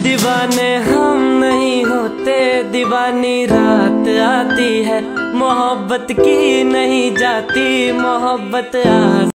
दीवाने हम नहीं होते, दीवानी रात आती है, मोहब्बत की नहीं जाती, मोहब्बत